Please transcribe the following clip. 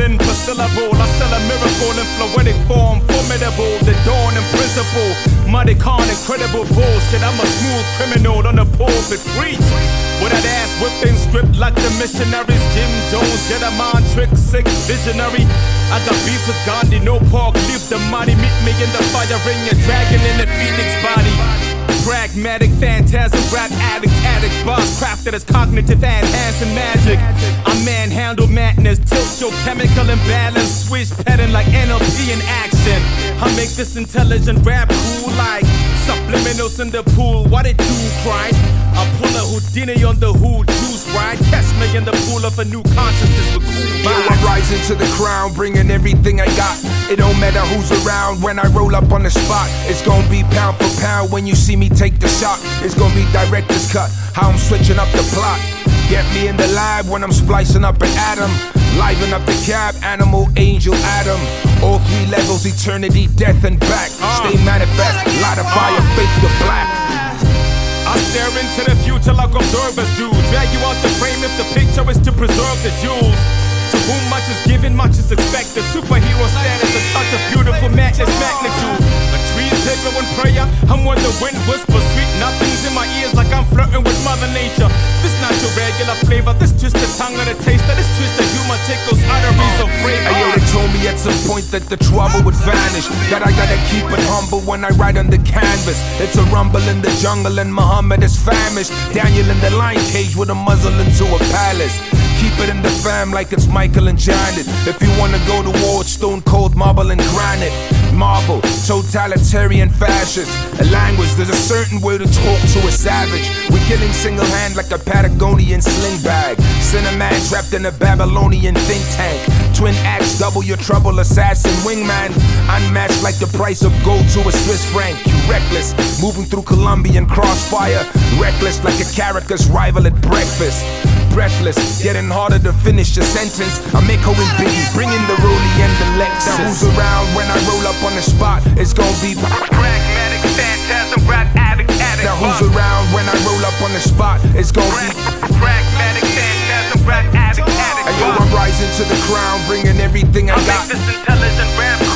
Syllabling per syllable, I sell a miracle in fluidic form, formidable, the dawn in principle. Muddy con, incredible bullshit. I'm a smooth criminal on the pulpit, preach. With that ass whipping, stripped like the missionaries. Jim Jones, get a mind trick, sick visionary. I got beef with Gandhi, no pork, leave the mighty. Meet me in the fire ring, a dragon in the phoenix body. Pragmatic, phantasm, rap addict, boss crafted as cognitive enhancing magic. I manhandle madness, tilt your chemical imbalance, switch pattern like NLP in action. I make this intelligent rap cool like subliminals in the pool. What it do, Christ? I pull a Houdini on the hood, juice right. Catch me in the pool of a new consciousness with cool vibes. Yo, I'm rising to the crown, bringing everything I got. It don't matter who's around when I roll up on the spot. It's gonna be pound for pound when you see me take the shot. It's gonna be director's cut, how I'm switching up the plot. Get me in the lab when I'm splicing up an atom. Liven up the cab, animal, angel, Adam. All three levels, eternity, death and back. Stay manifest, light a fire, fake the black. I stare into the future like observers do. Drag you out the frame if the picture is to preserve the jewels. To whom much is given, much is expected. Superhero status, a touch of beautiful madness magnitude. A tree's bigger when prayer. I'm where the wind whispers sweet nothings in my ears like I'm flirting with Mother Nature. This not your regular flavor. This twist the tongue of the taster. This twist the humor tickles arteries of brave. Ayo, they told me at some point that the trouble would vanish. That I gotta keep it humble when I write on the canvas. It's a rumble in the jungle and Muhammad is famished. Daniel in the lion cage with a muzzle into a palace. Keep it in the fam like it's Michael and Janet. If you wanna go to war, it's stone cold marble and granite. Marvel, totalitarian fascist. A language, there's a certain way to talk to a savage. We're killing single hand like a Patagonian sling bag. Cinnamon trapped in a Babylonian think tank. Twin axe, double your trouble, assassin, wingman. Unmatched like the price of gold to a Swiss franc. You reckless, moving through Colombian crossfire. Reckless like a character's rival at breakfast. Breathless, getting harder to finish your sentence. I'm echoing Biggie, bringing the rollie and the Lexus. Now who's around when I roll up on the spot? It's gonna be pragmatic, phantasm, rap addict. Now who's around when I roll up on the spot? It's gonna be pragmatic, phantasm, rap addict. Yo, I'm rising to the crown, bringing everything I got. Make this intelligent rap